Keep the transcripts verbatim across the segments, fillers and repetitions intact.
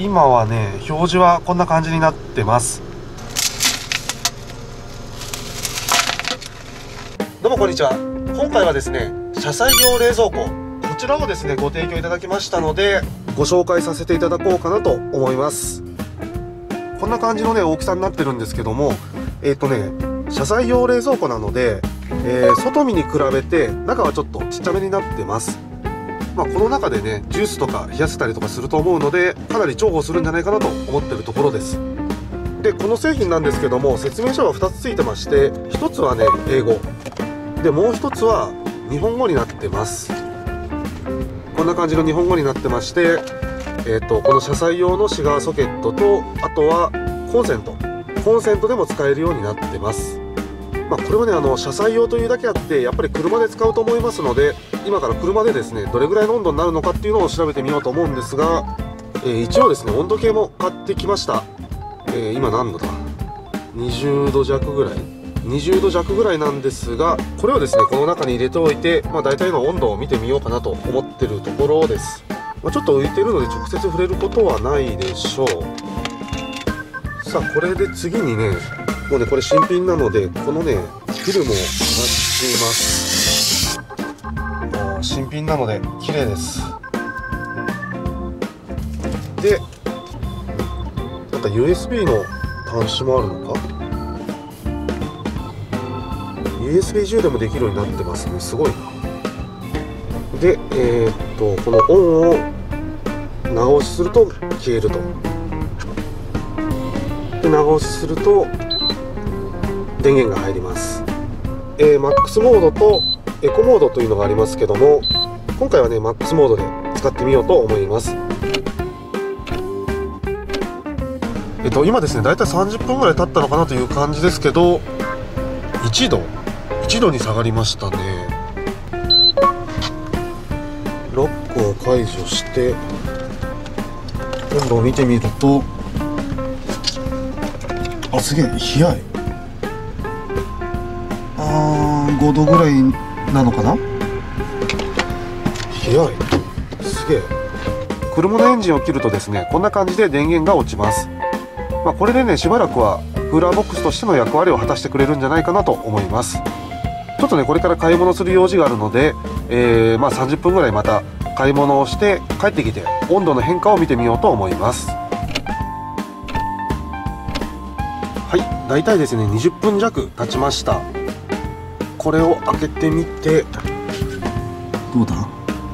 今はね、表示はこんな感じになってます。どうもこんにちは。今回はですね、車載用冷蔵庫、こちらをですねご提供いただきましたので、ご紹介させていただこうかなと思います。こんな感じのね大きさになってるんですけども、えっとね車載用冷蔵庫なので、えー、外見に比べて中はちょっとちっちゃめになってます。まあ、この中でねジュースとか冷やせたりとかすると思うので、かなり重宝するんじゃないかなと思ってるところです。でこの製品なんですけども、説明書がふたつついてまして、ひとつはね英語で、もうひとつは日本語になってます。こんな感じの日本語になってまして、えー、とこの車載用のシガーソケットと、あとはコンセントコンセントでも使えるようになってます。まあ、これはねあの車載用というだけあって、やっぱり車で使うと思いますので、今から車でですねどれぐらいの温度になるのかっていうのを調べてみようと思うんですが、えー、一応ですね温度計も買ってきました。えー、今何度だ、にじゅうどじゃくぐらいにじゅうどじゃくぐらいなんですが、これをですねこの中に入れておいて、まあ、大体の温度を見てみようかなと思ってるところです。まあ、ちょっと浮いてるので直接触れることはないでしょう。さあこれで次にね、もうねこれ新品なので、このねフィルムを剥がします。あー新品なので綺麗です。でなんか ユーエスビー の端子もあるのか、 ユーエスビー 充電もできるようになってますね。すごいな。でえー、っとこのオンを長押しすると消えると、で長押しすると電源が入ります。えー、マックスモードとエコモードというのがありますけども、今回はねマックスモードで使ってみようと思います。えっと今ですねだいたいさんじゅっぷんぐらい経ったのかなという感じですけど、いちどいちどに下がりましたね。ロックを解除して温度を見てみると、あすげえ冷い。あーごどぐらいなのかな。冷い、すげえ。車のエンジンを切るとですねこんな感じで電源が落ちます。まあ、これでねしばらくはクーラーボックスとしての役割を果たしてくれるんじゃないかなと思います。ちょっとねこれから買い物する用事があるので、えー、まあさんじゅっぷんぐらいまた買い物をして帰ってきて温度の変化を見てみようと思います。はい、だいたいですねにじゅっぷん弱経ちました。これを開けてみてどうだ、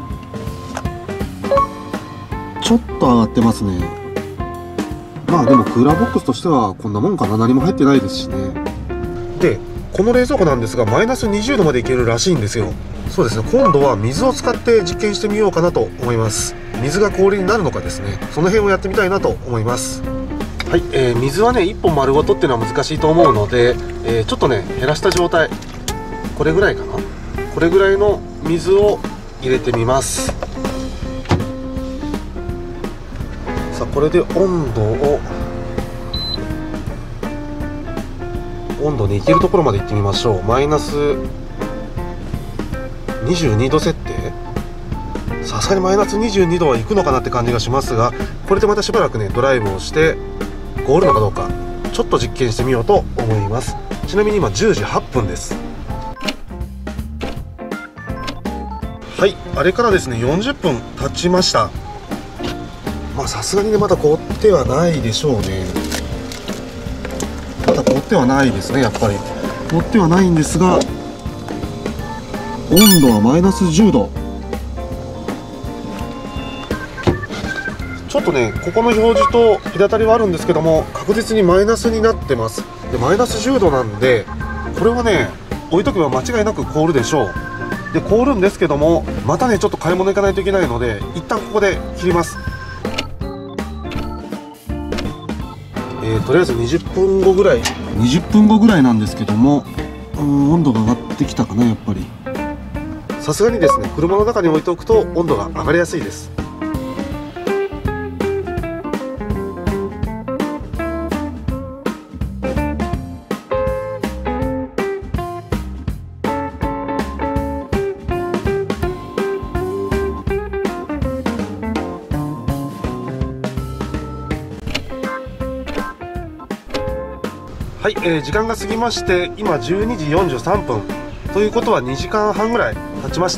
ちょっと上がってますね。まあでもクーラーボックスとしてはこんなもんかな。何も入ってないですしね。でこの冷蔵庫なんですが、マイナスにじゅうどまでいけるらしいんですよ。そうですね、今度は水を使って実験してみようかなと思います。水が氷になるのかですね、その辺をやってみたいなと思います。はい、えー、水はねいっぽん丸ごとっていうのは難しいと思うので、えー、ちょっとね減らした状態、これぐらいかな、これぐらいの水を入れてみます。さあこれで温度を温度にいけるところまでいってみましょう。マイナスにじゅうにど設定、さすがにマイナスにじゅうにどはいくのかなって感じがしますが、これでまたしばらくねドライブをして凍るのかどうかちょっと実験してみようと思います。ちなみに今じゅうじはっぷんです。はい、あれからですねよんじゅっぷん経ちました。まあさすがにねまだ凍ってはないでしょうね。まだ凍ってはないですね。やっぱり凍ってはないんですが、温度はマイナスじゅうど。ちょっとねここの表示と隔たりはあるんですけども、確実にマイナスになってます。でマイナスじゅうどなんで、これはね置いとけば間違いなく凍るでしょう。で凍るんですけども、またねちょっと買い物行かないといけないので一旦ここで切ります。えー、とりあえずにじゅっぷんごぐらいにじゅっぷんごぐらいなんですけども、うーん温度が上がってきたかな。やっぱりさすがにですね車の中に置いておくと温度が上がりやすいです。 はい、えー、時間が過ぎまして今じゅうにじよんじゅうさんぷんということはにじかんはんぐらい経ちました。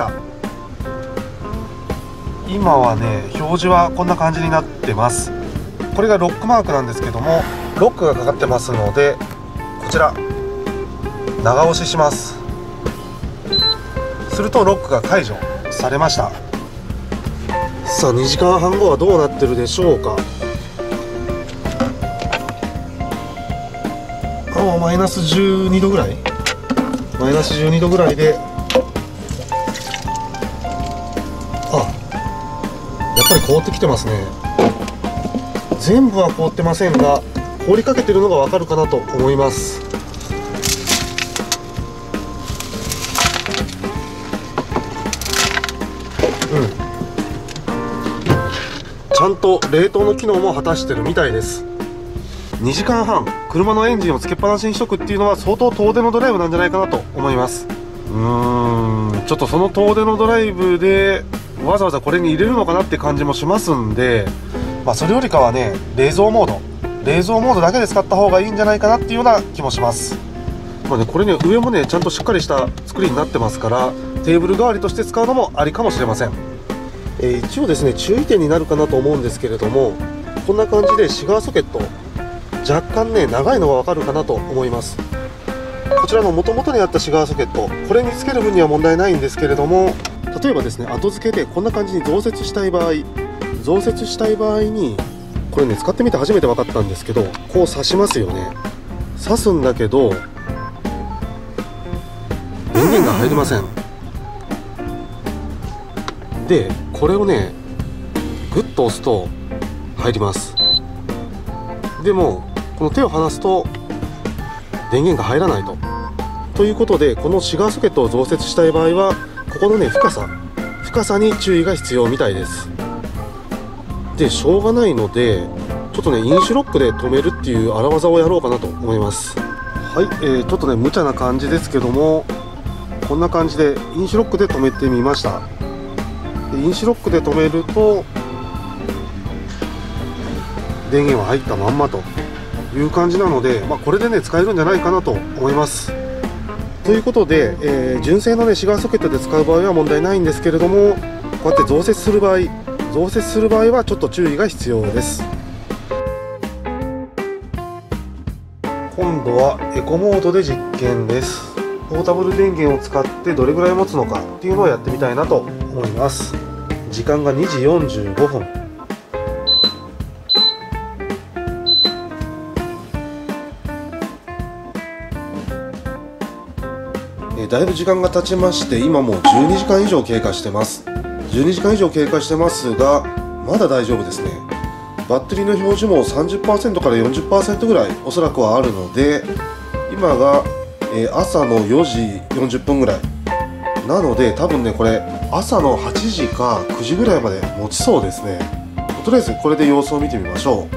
今はね表示はこんな感じになってます。これがロックマークなんですけども、ロックがかかってますのでこちら長押しします。するとロックが解除されました。さあにじかんはんごはどうなってるでしょうか。あマイナスじゅうにどぐらい、マイナスじゅうにどぐらいで、あやっぱり凍ってきてますね。全部は凍ってませんが凍りかけてるのがわかるかなと思います。うんちゃんと冷凍の機能も果たしてるみたいです。にじかんはん車のエンジンをつけっぱなしにしとくっていうのは相当遠出のドライブなんじゃないかなと思います。うーんちょっとその遠出のドライブでわざわざこれに入れるのかなって感じもしますんで、まあ、それよりかはね冷蔵モード冷蔵モードだけで使った方がいいんじゃないかなっていうような気もします。まあね、これね上もねちゃんとしっかりした作りになってますからテーブル代わりとして使うのもありかもしれません。えー、一応ですね注意点になるかなと思うんですけれども、こんな感じでシガーソケット若干ね長いのがわかるかなと思います。こちらの元々にあったシガーソケット、これにつける分には問題ないんですけれども、例えばですね後付けでこんな感じに増設したい場合増設したい場合にこれね使ってみて初めて分かったんですけど、こう刺しますよね。刺すんだけど電源が入りません。でこれをねグッと押すと入ります。でもこの手を離すと電源が入らないとということで、このシガーソケットを増設したい場合はここのね深さ深さに注意が必要みたいです。でしょうがないのでちょっとねインシュロックで止めるっていう荒技をやろうかなと思います。はい、えー、ちょっとね無茶な感じですけども、こんな感じでインシュロックで止めてみました。でインシュロックで止めると電源は入ったまんまという感じなので、まあ、これでね使えるんじゃないかなと思います。ということで、えー、純正のねシガーソケットで使う場合は問題ないんですけれども、こうやって増設する場合増設する場合はちょっと注意が必要です。今度はエコモードで実験です。ポータブル電源を使ってどれぐらい持つのかっていうのをやってみたいなと思います。時間がにじよんじゅうごふん。えだいぶ時間が経ちまして今もうじゅうにじかん以上経過してます。じゅうにじかん以上経過してますがまだ大丈夫ですね。バッテリーの表示も さんじゅっパーセント から よんじゅっパーセント ぐらいおそらくはあるので、今が、えー、朝のよじよんじゅっぷんぐらいなので、多分ねこれ朝のはちじかくじぐらいまで持ちそうですね。とりあえずこれで様子を見てみましょう。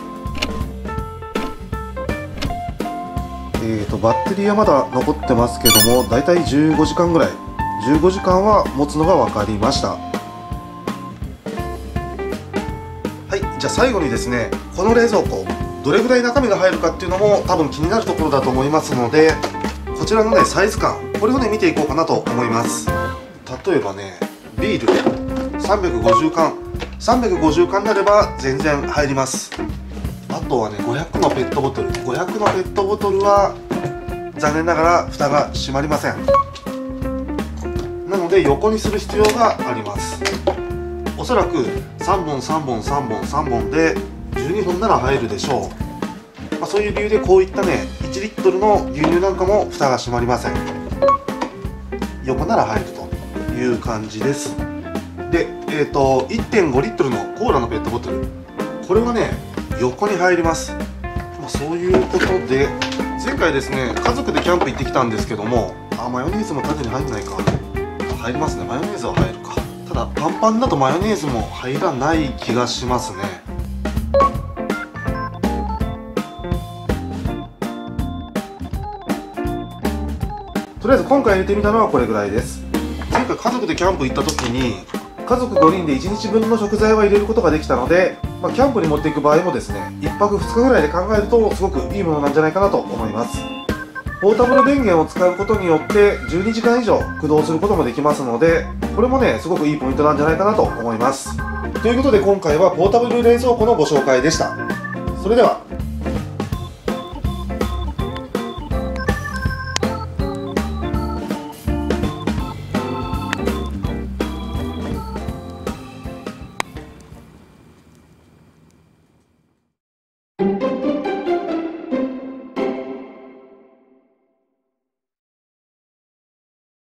えーとバッテリーはまだ残ってますけども、だいたいじゅうごじかんぐらいじゅうごじかんは持つのが分かりました。はい、じゃあ最後にですねこの冷蔵庫どれぐらい中身が入るかっていうのも多分気になるところだと思いますので、こちらのねサイズ感これをね見ていこうかなと思います。例えばねビールさんびゃくごじゅうかんさんびゃくごじゅうかんになれば全然入ります。あとはねごひゃくのペットボトルごひゃくのペットボトルは残念ながら蓋が閉まりません。なので横にする必要があります。おそらくさんぼんさんぼんさんぼんさんぼんでじゅうにほんなら入るでしょう。まあ、そういう理由でこういったねいちリットルの牛乳なんかも蓋が閉まりません。横なら入るという感じです。で、えーと いってんごリットルのコーラのペットボトル、これはね横に入ります。まあ、そういうことで前回ですね家族でキャンプ行ってきたんですけども、あマヨネーズも縦に入んないか、入りますね。マヨネーズは入るか。ただパンパンだとマヨネーズも入らない気がしますね。とりあえず今回入れてみたのはこれぐらいです。回家族でキャンプ行った時に家族ごにんでいちにちぶんの食材は入れることができたのでまあ、キャンプに持っていく場合もですね、いっぱくふつかぐらいで考えるとすごくいいものなんじゃないかなと思います。ポータブル電源を使うことによってじゅうにじかん以上駆動することもできますので、これもねすごくいいポイントなんじゃないかなと思います。ということで今回はポータブル冷蔵庫のご紹介でした。それでは